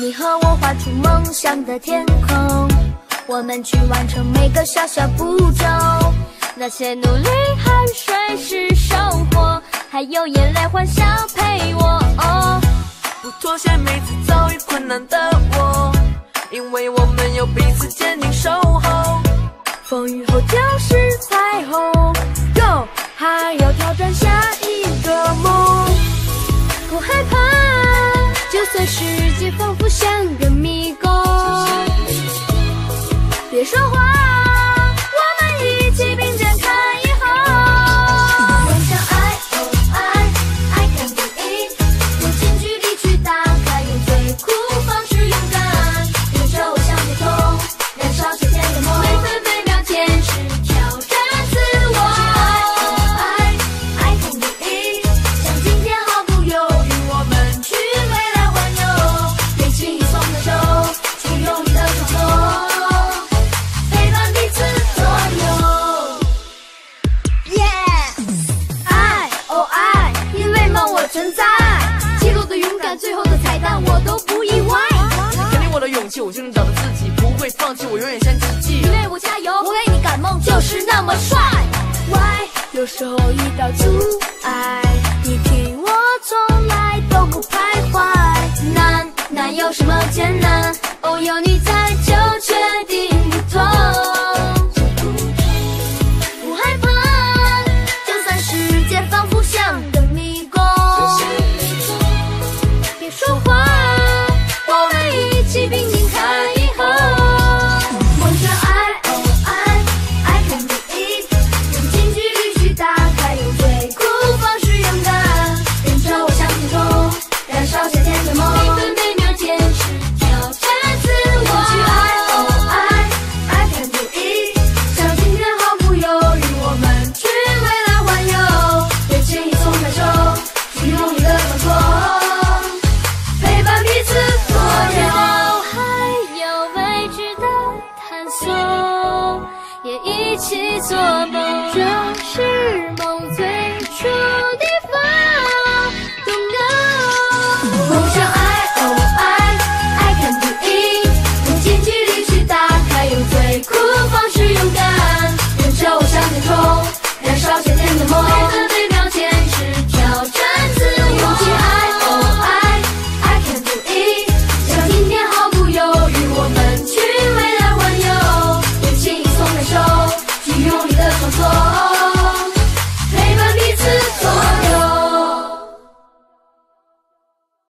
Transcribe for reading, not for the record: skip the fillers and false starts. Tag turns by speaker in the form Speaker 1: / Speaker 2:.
Speaker 1: 你和我画出梦想的天空，我们去完成每个小小步骤，那些努力汗水是收获，还有眼泪欢笑陪我。
Speaker 2: 不妥协每次遭遇困难的我，因为我们有彼此坚定守候。
Speaker 1: 风雨后就是彩虹 ，Go， 还要挑战下一个梦，不害怕，就算世界仿佛像个迷宫，别说话，我们一起并肩看以后。梦想爱哦爱，爱看不赢，用近距离去打开，用最酷方式勇敢，用手向天空，燃烧前天的梦，每分每秒坚持挑战自我。爱爱看不赢，像今天毫不犹豫，我们去未来环游，别轻易松开手，去用力的冲锋。存在记录的勇敢，最后的彩蛋我都不意外。
Speaker 2: 肯定我的勇气，我就能找到自己，不会放弃，我永远像奇迹。
Speaker 1: 你为我加油，我为你赶梦，就是那么帅。Why 有时候遇到阻碍，你听我从来都不徘徊。难有什么艰难？哦，有你在就